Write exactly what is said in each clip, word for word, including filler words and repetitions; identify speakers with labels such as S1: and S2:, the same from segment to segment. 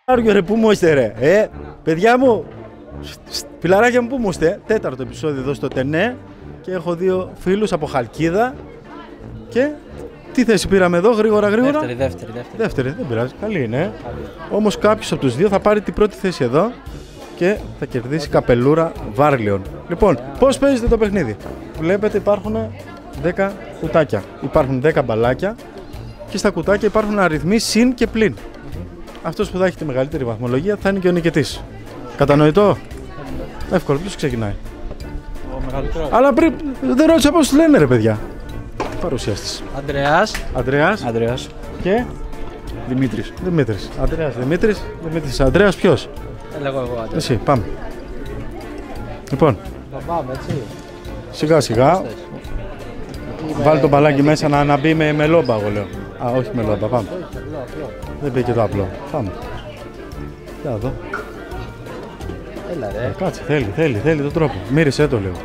S1: Άργιο ρε, πού μου είστε ρε, ε, παιδιά μου, φιλαράκια μου, πού μου είστε. Τέταρτο επεισόδιο εδώ στο Τενέ και έχω δύο φίλους από Χαλκίδα. Και τι θέση πήραμε εδώ, γρήγορα γρήγορα.
S2: Δεύτερη, δεύτερη, δεύτερη.
S1: Δεύτερη, δεν πειράζει, καλή είναι. Όμως κάποιος από τους δύο θα πάρει την πρώτη θέση εδώ και θα κερδίσει καπελούρα Βάρλιον. Λοιπόν, πώς παίζετε το παιχνίδι. Βλέπετε υπάρχουν δέκα κουτάκια. Υπάρχουν δέκα μπαλάκια και στα κουτάκια υπάρχουν αριθμοί συν και πλην. Αυτός που θα έχει τη μεγαλύτερη βαθμολογία θα είναι και ο νικητής. Κατανοητό. Εύκολο, ποιος ξεκινάει.
S2: Ο μεγαλύτερος.
S1: Αλλά πριν δεν ρώτησα πώς λένε ρε παιδιά. Παρουσιάστης.
S2: Αντρέας.
S1: Αντρέας.
S2: Αντρέας.
S1: Και
S2: Δημήτρης.
S1: Δημήτρης. Αντρέας Δημήτρης. Δημήτρης Αντρέας ποιος.
S2: Λέγω εγώ Αντρέας.
S1: Εσύ, πάμε. Λοιπόν,
S2: Θα πάμε έτσι.
S1: σιγά σιγά. Βάλει το μπαλάκι μέσα να, να μπει με μελόμπα, εγώ λέω. Α, όχι μελόμπα, πάμε. Δεν πήγε το απλό. Πάμε. Για εδώ.
S2: Έλα ρε.
S1: Ε, κάτσε, θέλει, θέλει, θέλει τον τρόπο. Μύρισε το λέω.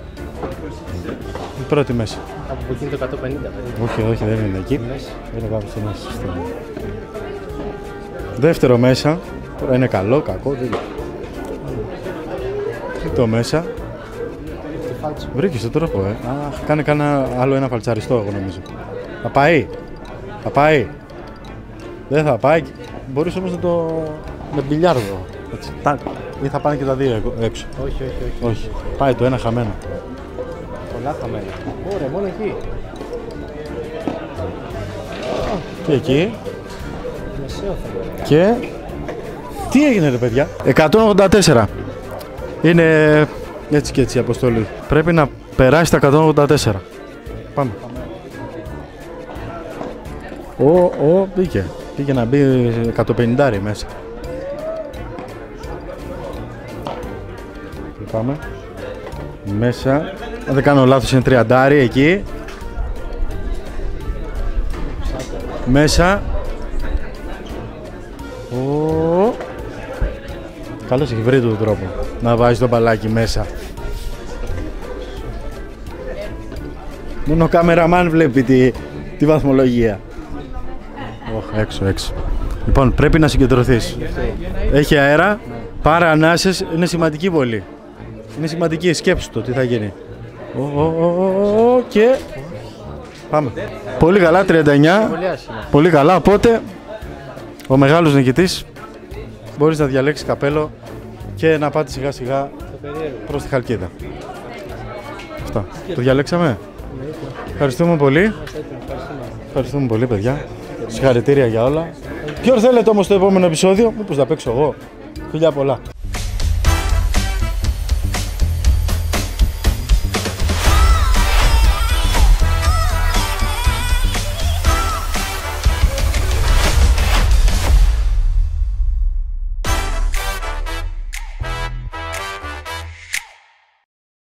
S1: Η πρώτη μέσα.
S2: Από που γίνει το εκατόν πενήντα.
S1: Όχι, όχι, δεν είναι εκεί.
S2: Μέση.
S1: Είναι κάπου στη μέση. Δεύτερο μέσα. Τώρα είναι καλό, κακό, δεν είναι. Τρίτο μέσα. Βρήκες τον τρόπο, ε. Αχ, κάνε κανένα άλλο ένα φαλτσαριστό, εγώ νομίζω. Θα πάει. Θα πάει. Δεν θα πάει. Μπορείς όμως να το... με μπιλιάρδο. Έτσι. Τα... Ή θα πάνε και τα δύο έξω.
S2: Όχι, όχι, όχι.
S1: Όχι. Πάει το ένα χαμένο.
S2: Πολλά χαμένα. Ωραία, μόνο εκεί.
S1: Και εκεί.
S2: Μεσαίο θα
S1: Και... Τι έγινε ρε παιδιά. εκατόν ογδόντα τέσσερα. Είναι έτσι και έτσι η αποστολή. Πρέπει να περάσει τα εκατόν ογδόντα τέσσερα. Πάμε. Ω, ω, μπήκε. Πήγε να μπει εκατόν πενήντα μέσα. Πάμε. Μέσα. Αν δεν κάνω λάθος είναι τριάντα εκεί. Μέσα. Ω. Καλώς έχει βρει τον τρόπο να βάζει το μπαλάκι μέσα. Μόνο ο κάμεραμάν βλέπει τη, τη βαθμολογία. Oh, έξω, έξω. Λοιπόν, πρέπει να συγκεντρωθείς. Έχει αέρα, πάρε ανάσες, είναι σημαντική βολή. Είναι σημαντική, σκέψου το τι θα γίνει. Oh, oh, oh, oh, και... Πάμε. Πολύ καλά, τριάντα εννιά. Πολύ καλά, οπότε ο μεγάλος νικητής μπορείς να διαλέξεις καπέλο και να πάτε σιγά σιγά προς τη Χαλκίδα. Αυτά. Το διαλέξαμε. Ευχαριστούμε πολύ. Ευχαριστούμε πολύ παιδιά. Συγχαρητήρια για όλα. Ποιο θέλετε όμως το επόμενο επεισόδιο, μήπως θα παίξω εγώ. Φιλιά πολλά.